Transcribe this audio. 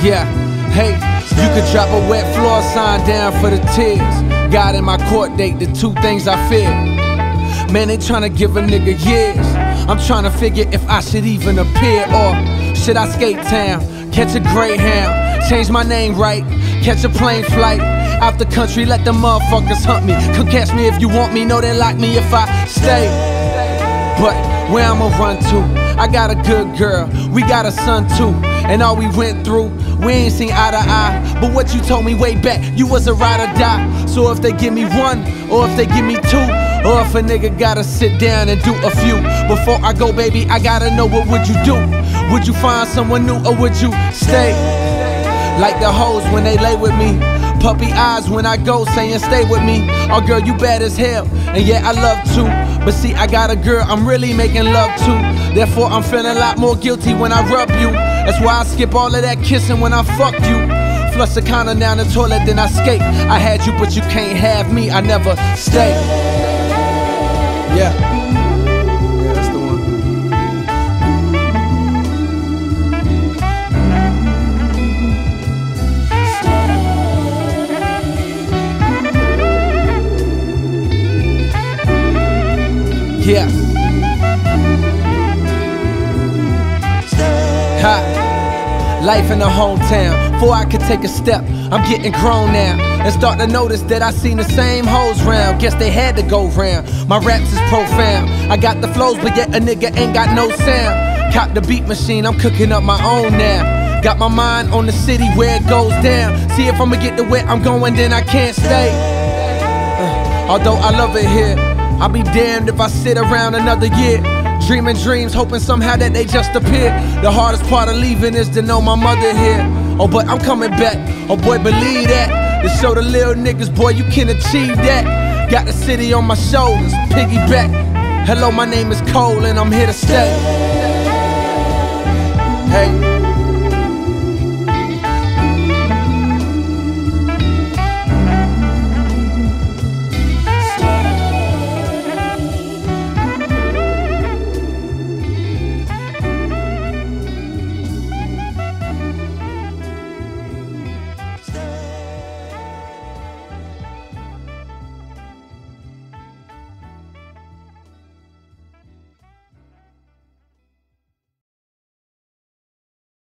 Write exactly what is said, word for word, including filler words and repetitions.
Yeah, hey, you could drop a wet floor sign down for the tears. God in my court date, the two things I fear. Man, they tryna give a nigga years. I'm tryna figure if I should even appear, or should I skate town, catch a Greyhound, change my name right, catch a plane flight out the country, let the motherfuckers hunt me. Come catch me if you want me, know they like me if I stay. But where I'ma run to? I got a good girl, we got a son too. And all we went through, we ain't seen eye to eye. But what you told me way back, you was a ride or die. So if they give me one, or if they give me two, or if a nigga gotta sit down and do a few, before I go, baby, I gotta know, what would you do? Would you find someone new, or would you stay? Like the hoes when they lay with me, puppy eyes when I go saying stay with me. Oh girl, you bad as hell, and yeah, I love to. But see, I got a girl I'm really making love to. Therefore, I'm feeling a lot more guilty when I rub you. That's why I skip all of that kissing when I fuck you. Flush the counter down the toilet, then I skate. I had you, but you can't have me, I never stay. Yeah, yeah, that's the one. Yeah. Ha. Life in the hometown. Before I could take a step, I'm getting grown now, and start to notice that I seen the same hoes round. Guess they had to go round. My raps is profound. I got the flows, but yet a nigga ain't got no sound. Cop the beat machine, I'm cooking up my own now. Got my mind on the city where it goes down. See if I'ma get to where I'm going, then I can't stay. uh, Although I love it here, I'll be damned if I sit around another year, dreaming dreams, hoping somehow that they just appear. The hardest part of leaving is to know my mother here. Oh, but I'm coming back, oh boy, believe that. To show the little niggas, boy, you can achieve that. Got the city on my shoulders, piggyback. Hello, my name is Cole, and I'm here to stay. Hey.